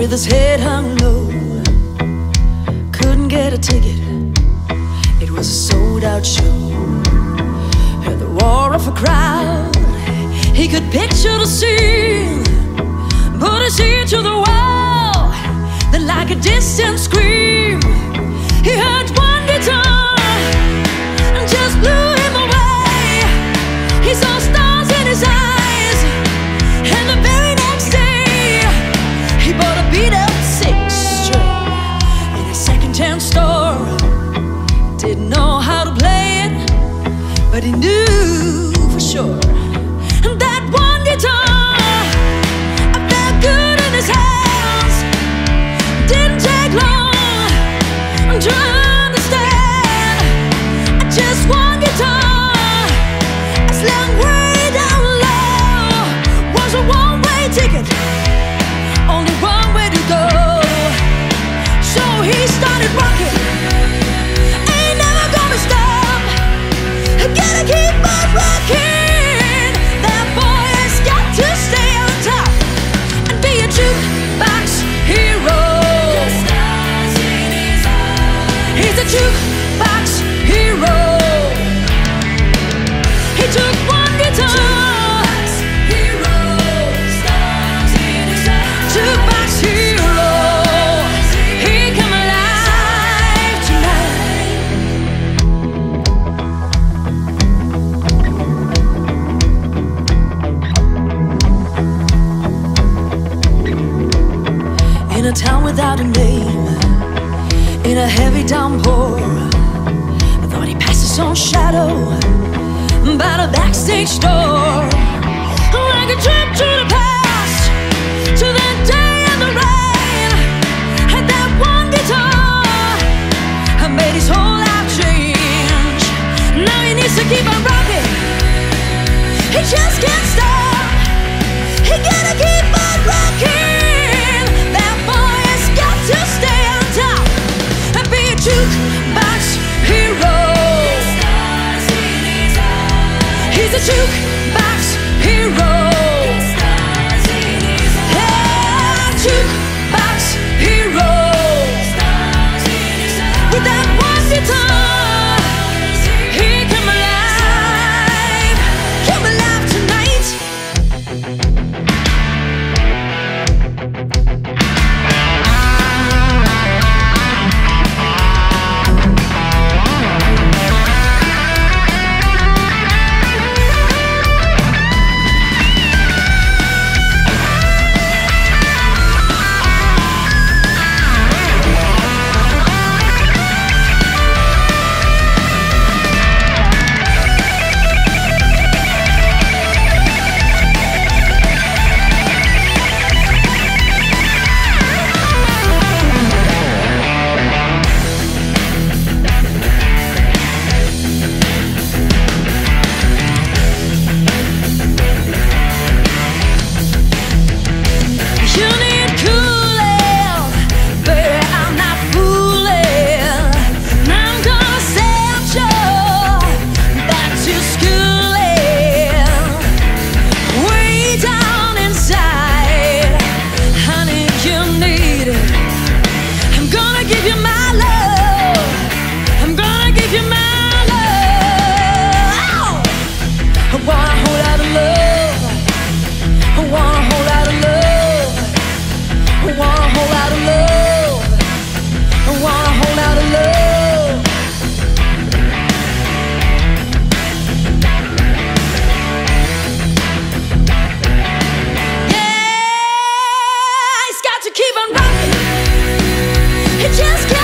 with his head hung low. Couldn't get a ticket, it was a sold-out show. Heard the roar of a crowd, he could picture the scene. Put his ear to the wall, then like a distant scream, he heard one guitar and just blew him away. He saw stars in his eyes, and the very next day he bought a beat-up 6-string in a second-hand store. Didn't know how to play it, but he knew for sure that one guitar felt good in his hands. Didn't take long to understand. Just one guitar, slung way down low, was a one-way ticket, only one way to go. So he started rocking, ain't never gonna stop, gotta keep on rocking. That boy has got to stay on top and be a jukebox hero. He's a jukebox hero. He took one guitar, jukebox hero. He come alive tonight. In a town without a name, in a heavy downpour, I thought he passed his own shadow by the backstage door. Like a trip to the past, to that day in the rain. Had that one guitar, I made his whole life change. Now he needs to keep on rocking, he just can't stop, he gotta keep on rocking. That boy has got to stay on top and be a jukebox hero. He's a jukebox hero. Yeah, jukebox hero. With that one guitar, he come alive tonight. Keep on rocking, it just can't